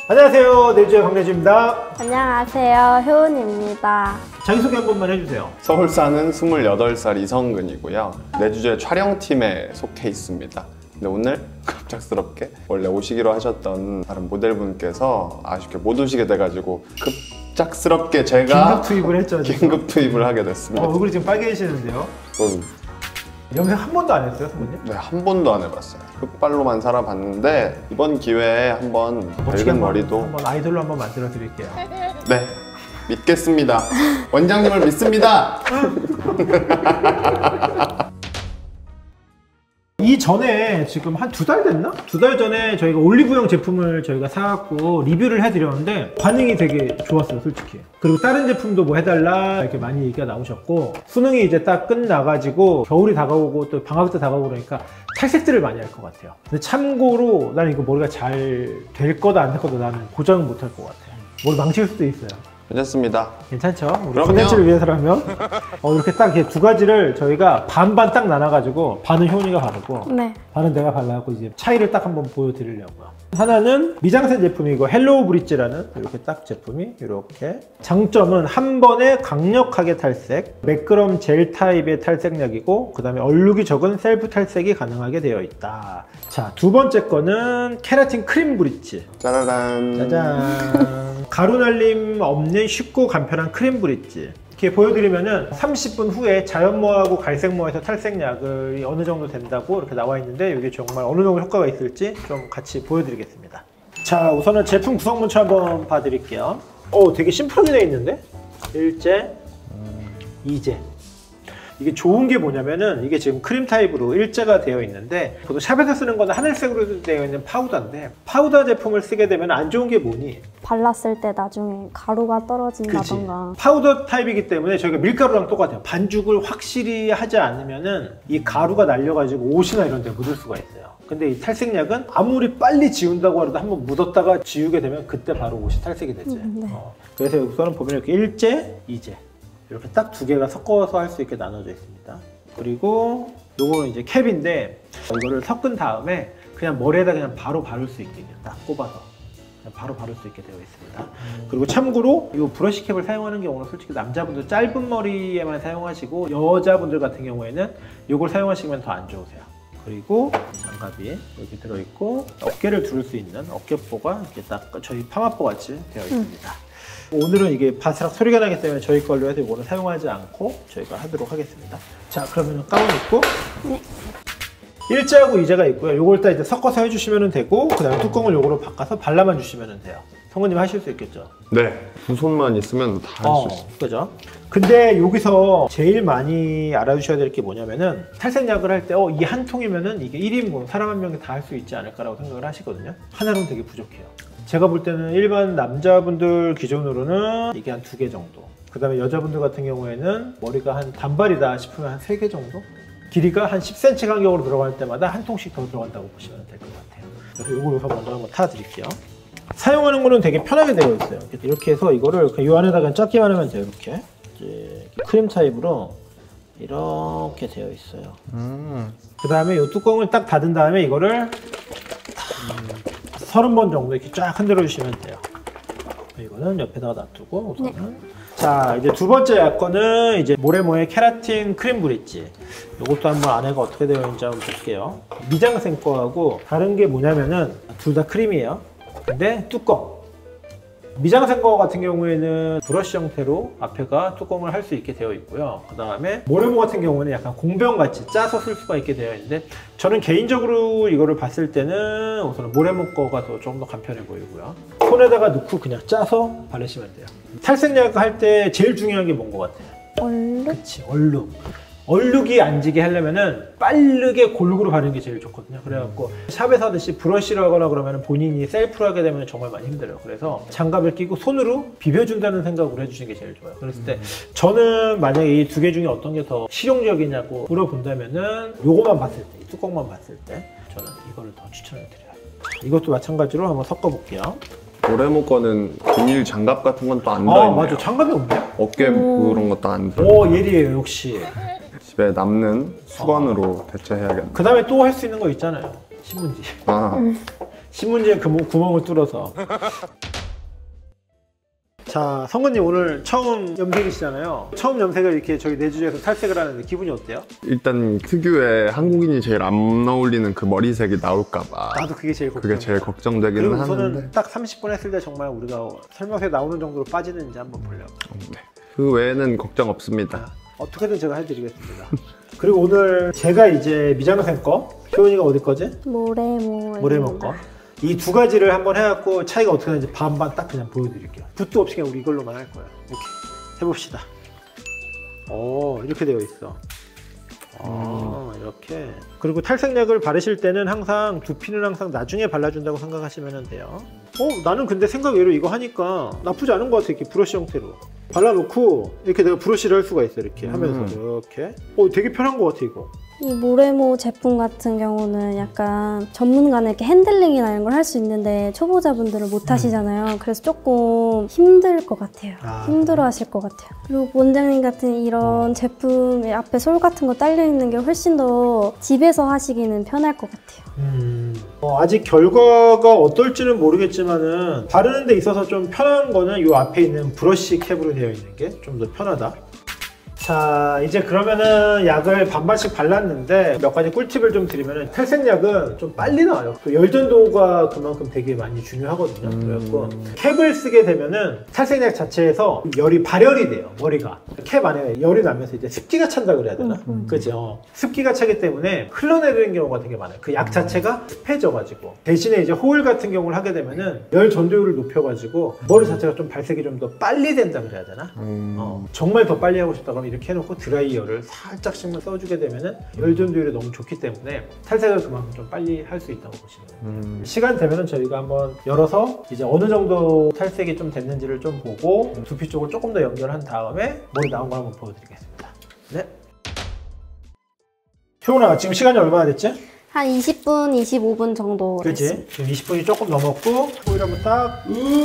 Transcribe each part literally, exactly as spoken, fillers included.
안녕하세요, 내주의 강내주입니다. 안녕하세요, 효은입니다. 자기소개 한 번만 해주세요. 서울 사는 스물여덟 살 이성근이고요. 내주제 촬영팀에 속해 있습니다. 근데 오늘 갑작스럽게 원래 오시기로 하셨던 다른 모델분께서 아쉽게 못 오시게 돼가지고 급작스럽게 제가 긴급 투입을 했죠. 긴급 투입을 하게 됐습니다. 어, 얼굴이 지금 빨개지시는데요. 음, 염색 한 번도 안 했어요, 선배님? 네, 한 번도 안 해봤어요. 흑발로만 살아봤는데 이번 기회에 한번 밝은 머리도 한번 아이돌로 한번 만들어 드릴게요. 네, 믿겠습니다. 원장님을 믿습니다. 이전에 지금 한 두 달 됐나? 두 달 전에 저희가 올리브영 제품을 저희가 사갖고 리뷰를 해드렸는데 반응이 되게 좋았어요, 솔직히. 그리고 다른 제품도 뭐 해달라 이렇게 많이 얘기가 나오셨고, 수능이 이제 딱 끝나가지고 겨울이 다가오고 또 방학도 다가오고 그러니까 탈색들을 많이 할 것 같아요. 근데 참고로 나는 이거 머리가 잘 될 거다 안 될 거다 나는 고정은 못 할 것 같아요. 머리 망칠 수도 있어요. 괜찮습니다. 괜찮죠? 우리 그럼요. 컨텐츠를 위해서라면 어, 이렇게 딱 두 가지를 저희가 반반 딱 나눠가지고 반은 효은이가 바르고 네. 반은 내가 발라갖고 이제 차이를 딱 한번 보여드리려고요. 하나는 미장센 제품이고 헬로우 브릿지라는 이렇게 딱 제품이 이렇게, 장점은 한 번에 강력하게 탈색, 매끄럼 젤 타입의 탈색약이고 그 다음에 얼룩이 적은 셀프 탈색이 가능하게 되어 있다. 자, 두 번째 거는 케라틴 크림 브릿지. 짜라란. 짜잔. 가루 날림 없는 쉽고 간편한 크림 브릿지. 이렇게 보여드리면은 삼십 분 후에 자연모하고 갈색모에서 탈색약을 어느 정도 된다고 이렇게 나와 있는데, 이게 정말 어느 정도 효과가 있을지 좀 같이 보여드리겠습니다. 자, 우선은 제품 구성문서 한번 봐드릴게요. 오, 되게 심플하게 되어 있는데? 일제, 이제. 이게 좋은 게 뭐냐면은 이게 지금 크림 타입으로 일제가 되어 있는데, 보통 샵에서 쓰는 거는 하늘색으로 되어 있는 파우더인데, 파우더 제품을 쓰게 되면 안 좋은 게 뭐니? 발랐을 때 나중에 가루가 떨어진다던가. 그치. 파우더 타입이기 때문에 저희가 밀가루랑 똑같아요. 반죽을 확실히 하지 않으면은 이 가루가 날려가지고 옷이나 이런 데 묻을 수가 있어요. 근데 이 탈색약은 아무리 빨리 지운다고 하더라도 한번 묻었다가 지우게 되면 그때 바로 옷이 탈색이 되지. 음, 네. 어. 그래서 우선은 보면 이렇게 일제, 이제 이렇게 딱 두 개가 섞어서 할 수 있게 나눠져 있습니다. 그리고 요거는 이제 캡인데, 이거를 섞은 다음에 그냥 머리에다 그냥 바로 바를 수 있게 딱 꼽아서 그냥 바로 바를 수 있게 되어 있습니다. 그리고 참고로 이 브러쉬 캡을 사용하는 경우는 솔직히 남자분들 짧은 머리에만 사용하시고, 여자분들 같은 경우에는 이걸 사용하시면 더 안 좋으세요. 그리고 장갑이 여기 들어있고, 어깨를 두를 수 있는 어깨뽀가 이렇게 딱 저희 파마뽀 같이 되어 있습니다. 음. 오늘은 이게 바스락 소리가 나기 때문에 저희 걸로 해서 이거는 사용하지 않고 저희가 하도록 하겠습니다. 자, 그러면 가운 입고, 네. 일제하고 이제가 있고요. 요걸 딱 이제 섞어서 해주시면 되고, 그 다음에 뚜껑을 요거로 바꿔서 발라만 주시면 돼요. 성우님 하실 수 있겠죠? 네, 두 손만 있으면 다 할 수 어, 있어요. 그죠? 근데 여기서 제일 많이 알아주셔야 될 게 뭐냐면은, 탈색약을 할 때 어, 이 한 통이면은 이게 일 인분, 사람 한 명이 다 할 수 있지 않을까라고 생각을 하시거든요. 하나로는 되게 부족해요. 제가 볼 때는 일반 남자분들 기준으로는 이게 한 두 개 정도, 그 다음에 여자분들 같은 경우에는 머리가 한 단발이다 싶으면 한 세 개 정도? 길이가 한 십 센티미터 간격으로 들어갈 때마다 한 통씩 더 들어간다고 보시면 될 것 같아요. 그래서 이걸 우선 먼저 한번 타드릴게요. 사용하는 거는 되게 편하게 되어 있어요. 이렇게 해서 이거를 이 안에다가 작기만 하면 돼요. 이렇게 이제 크림 타입으로 이렇게 되어 있어요. 음. 그 다음에 이 뚜껑을 딱 닫은 다음에 이거를 서른 번 정도 이렇게 쫙 흔들어 주시면 돼요. 이거는 옆에다가 놔두고 우선은. 네. 자, 이제 두 번째 약거는 이제 모레모의 케라틴 크림 브릿지. 이것도 한번 안에가 어떻게 되어 있는지 한번 볼게요. 미장센 거하고 다른 게 뭐냐면은 둘 다 크림이에요. 근데 뚜껑. 미장센 거 같은 경우에는 브러쉬 형태로 앞에가 뚜껑을 할 수 있게 되어 있고요. 그 다음에 모레모 같은 경우는 약간 공병같이 짜서 쓸 수가 있게 되어 있는데, 저는 개인적으로 이거를 봤을 때는 우선 모레모 거가 더 좀 더 간편해 보이고요. 손에다가 넣고 그냥 짜서 바르시면 돼요. 탈색약 할 때 제일 중요한 게 뭔 것 같아요? 얼룩? 그치, 얼룩. 얼룩이 안 지게 하려면은 빠르게 골고루 바르는 게 제일 좋거든요. 그래갖고 샵에서 하듯이 브러쉬를 하거나 그러면 본인이 셀프로 하게 되면 정말 많이 힘들어요. 그래서 장갑을 끼고 손으로 비벼준다는 생각으로 해주시는 게 제일 좋아요. 그랬을 때 저는 만약에 이 두 개 중에 어떤 게 더 실용적이냐고 물어본다면은 요거만 봤을 때, 이 뚜껑만 봤을 때 저는 이거를 더 추천을 드려요. 이것도 마찬가지로 한번 섞어 볼게요. 모레모 거는 비닐 장갑 같은 건 또 안 아, 들어있네요. 맞아. 장갑이 없네. 어깨 오. 그런 것도 안 들어있네요. 오, 예리해요, 역시. 집에 남는 수건으로 대체해야겠네. 그 다음에 또 할 수 있는 거 있잖아요. 신문지. 아, 신문지에 구멍, 구멍을 뚫어서. 자, 성근님 오늘 처음 염색이시잖아요. 처음 염색을 이렇게 저희 내주제에서 탈색을 하는데 기분이 어때요? 일단 특유의 한국인이 제일 안 어울리는 그 머리색이 나올까봐 나도 그게 제일 걱정. 그게 제일 걱정되기는 그리고 우선은 하는데 딱 삼십 분 했을 때 정말 우리가 설명서에 나오는 정도로 빠지는지 한번 보려고. 네. 그 외에는 걱정 없습니다. 어떻게든 제가 해드리겠습니다. 그리고 오늘 제가 이제 미장센 거, 효은이가 어디 거지? 모래모. 모래모 거. 이 두 가지를 한번 해갖고 차이가 어떻게 나는지 반반 딱 그냥 보여드릴게요. 붓도 없이 그냥 우리 이걸로만 할 거예요. 오케이. 해봅시다. 오, 이렇게 되어 있어. 아, 음. 이렇게. 그리고 탈색약을 바르실 때는 항상 두피는 항상 나중에 발라준다고 생각하시면 돼요. 어, 나는 근데 생각 외로 이거 하니까 나쁘지 않은 것 같아. 이렇게 브러쉬 형태로. 발라놓고 이렇게 내가 브러쉬를 할 수가 있어. 이렇게 하면서 음. 이렇게. 어, 되게 편한 것 같아 이거. 이 모래모 제품 같은 경우는 약간 전문가는 이렇게 핸들링이나 이런 걸 할 수 있는데 초보자분들은 못 하시잖아요. 그래서 조금 힘들 것 같아요. 아. 힘들어 하실 것 같아요. 그리고 원장님 같은 이런 어. 제품에 앞에 솔 같은 거 딸려 있는 게 훨씬 더 집에서 하시기는 편할 것 같아요. 음. 어, 아직 결과가 어떨지는 모르겠지만은 바르는 데 있어서 좀 편한 거는 이 앞에 있는 브러쉬 캡으로 되어 있는 게 좀 더 편하다. 자, 이제 그러면은 약을 반반씩 발랐는데 몇 가지 꿀팁을 좀 드리면은 탈색약은 좀 빨리 나와요. 그 열전도가 그만큼 되게 많이 중요하거든요. 음... 그래갖고 캡을 쓰게 되면은 탈색약 자체에서 열이 발열이 돼요. 머리가 캡 안에 열이 나면서 이제 습기가 찬다 그래야 되나? 음, 음. 그죠? 습기가 차기 때문에 흘러내리는 경우가 되게 많아요. 그 약 자체가 습해져가지고 대신에 이제 호일 같은 경우를 하게 되면은 열 전도율을 높여가지고 머리 자체가 좀 발색이 좀 더 빨리 된다 그래야 되나? 음... 어, 정말 더 빨리 하고 싶다 그러면 이렇게 해놓고 드라이어를 살짝씩만 써주게 되면은 열 전도율이 너무 좋기 때문에 탈색을 그만큼 좀 빨리 할 수 있다고 보시면 돼요. 음. 시간 되면은 저희가 한번 열어서 이제 어느 정도 탈색이 좀 됐는지를 좀 보고 두피 쪽을 조금 더 연결한 다음에 머리 나온 거 한번 보여드리겠습니다. 네. 효은아, 지금 시간이 얼마나 됐지? 한 이십 분, 이십오 분 정도. 그치? 지금 이십 분이 조금 넘었고 호일 한번 딱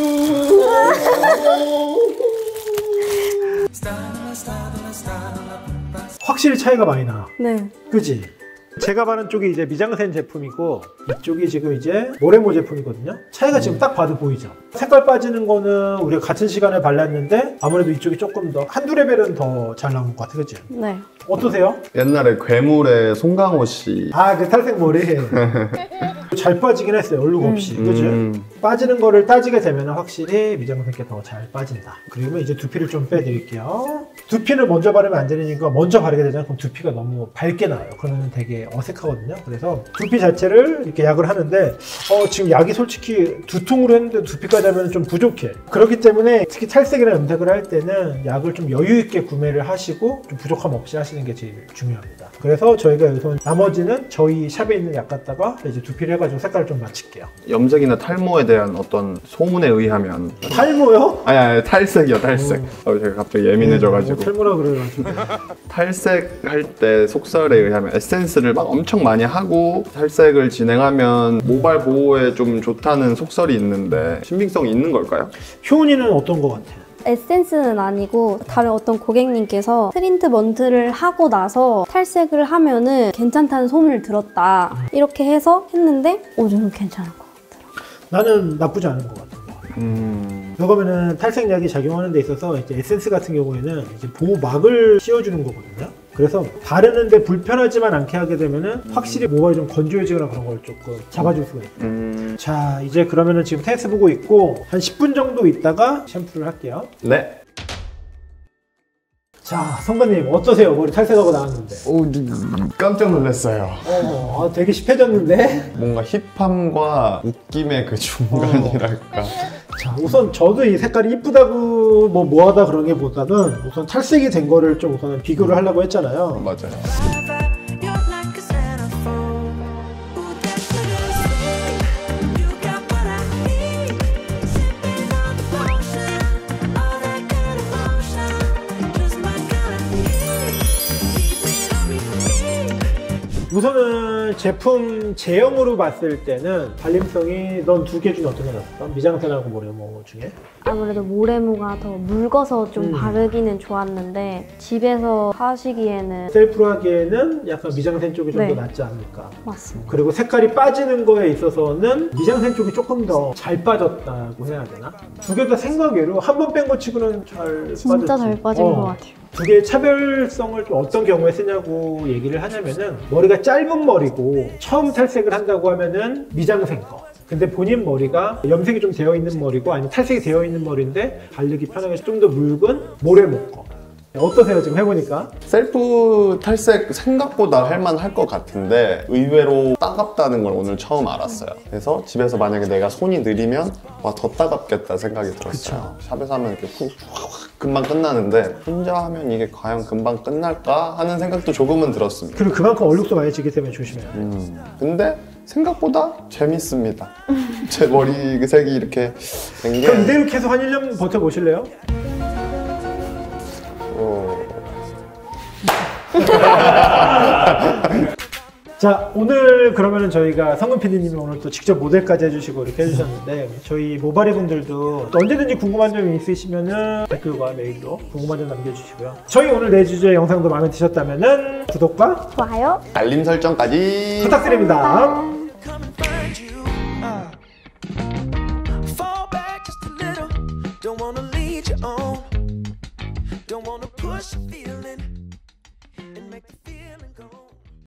확실히 차이가 많이 나. 네. 그치? 제가 바른 쪽이 이제 미장센 제품이고 이쪽이 지금 이제 모래모 제품이거든요. 차이가 지금 딱 봐도 보이죠? 색깔 빠지는 거는 우리가 같은 시간에 발랐는데 아무래도 이쪽이 조금 더 한두 레벨은 더 잘 나온 것 같아, 그치? 네. 어떠세요? 옛날에 괴물의 송강호 씨. 아, 그 탈색 머리. 잘 빠지긴 했어요, 얼룩 없이. 음. 그죠? 음. 빠지는 거를 따지게 되면 확실히 미장센께 더 잘 빠진다. 그리고 이제 두피를 좀 빼드릴게요. 두피를 먼저 바르면 안 되니까 먼저 바르게 되잖아요. 그럼 두피가 너무 밝게 나요. 그러면 되게 어색하거든요. 그래서 두피 자체를 이렇게 약을 하는데 어, 지금 약이 솔직히 두 통으로 했는데 두피까지 하면 좀 부족해. 그렇기 때문에 특히 탈색이나 염색을 할 때는 약을 좀 여유 있게 구매를 하시고 좀 부족함 없이 하시는 게 제일 중요합니다. 그래서 저희가 여기서 나머지는 저희 샵에 있는 약 갖다가 이제 두피를 해가지고 색깔을 좀 맞출게요. 염색이나 탈모에 대한 어떤 소문에 의하면 탈모요? 아니 아니 탈색이요, 탈색. 음. 어, 제가 갑자기 예민해져가지고. 뭐 탈모라 그래가지고. 탈색할 때 속설에 의하면 에센스를 막 엄청 많이 하고 탈색을 진행하면 모발 보호에 좀 좋다는 속설이 있는데 신빙성이 있는 걸까요? 효은이는 어떤 것 같아요? 에센스는 아니고 다른 어떤 고객님께서 트리트먼트를 하고 나서 탈색을 하면은 괜찮다는 소문을 들었다. 이렇게 해서 했는데 오, 저는 괜찮을 것 같더라고요. 나는 나쁘지 않은 것 같아요. 음... 그러면은 탈색약이 작용하는 데 있어서 이제 에센스 같은 경우에는 이제 보호막을 씌워주는 거거든요. 그래서 바르는데 불편하지만 않게 하게 되면은 확실히 모발이 좀 건조해지거나 그런 걸 조금 잡아줄 수가 있어요. 음... 자, 이제 그러면은 지금 테스트 보고 있고 한 십 분 정도 있다가 샴푸를 할게요. 네. 자, 성관님 어떠세요? 머리 탈색하고 나왔는데. 오, 깜짝 놀랐어요. 어, 아, 되게 힙해졌는데? 뭔가 힙함과 웃김의 그 중간이랄까. 어. 자, 우선 저도 이 색깔이 이쁘다고 뭐 뭐하다 그런 게 보다는 우선 탈색이 된 거를 좀 우선은 비교를 하려고 했잖아요. 맞아요. 우선은 제품 제형으로 봤을 때는 발림성이 넌 두 개 중에 어떤 게 낫았어? 미장센하고 모래모 중에? 아무래도 모래모가 더 묽어서 좀 음. 바르기는 좋았는데 집에서 하시기에는 셀프로 하기에는 약간 미장센 쪽이 좀 더 네. 낫지 않을까. 맞습니다. 그리고 색깔이 빠지는 거에 있어서는 미장센 쪽이 조금 더 잘 빠졌다고 해야 되나? 두 개 다 생각외로 한 번 뺀 거 치고는 잘 진짜 빠졌지. 잘 빠진 어. 것 같아요. 두 개의 차별성을 좀 어떤 경우에 쓰냐고 얘기를 하냐면은 머리가 짧은 머리고 처음 탈색을 한다고 하면은 미장센 거. 근데 본인 머리가 염색이 좀 되어 있는 머리고 아니면 탈색이 되어 있는 머리인데 바르기 편하게 좀 더 묽은 모래모 거. 어떠세요 지금 해보니까? 셀프 탈색 생각보다 할만할 것 같은데 의외로 따갑다는 걸 오늘 처음 알았어요. 그래서 집에서 만약에 내가 손이 느리면 와 더 따갑겠다 생각이 들었어요. 샵에서 하면 이렇게 훅 확 금방 끝나는데 혼자 하면 이게 과연 금방 끝날까 하는 생각도 조금은 들었습니다. 그리고 그만큼 얼룩도 많이 지기 때문에 조심해야 돼요. 음, 근데 생각보다 재밌습니다. 제 머리 색이 이렇게 된 게 그럼 이대로 계속 한 일 년 버텨보실래요? 어... 자, 오늘 그러면은 저희가 성근 피디님이 오늘 또 직접 모델까지 해주시고 이렇게 해주셨는데 저희 모발이 분들도 또 언제든지 궁금한 점이 있으시면은 댓글과 메일로 궁금한 점 남겨주시고요. 저희 오늘 네 주제 영상도 마음에 드셨다면은 구독과 좋아요. 알림 설정까지 부탁드립니다. come and find you. Uh, fall back just a little. Don't wanna lead you on. Don't wanna push a feeling.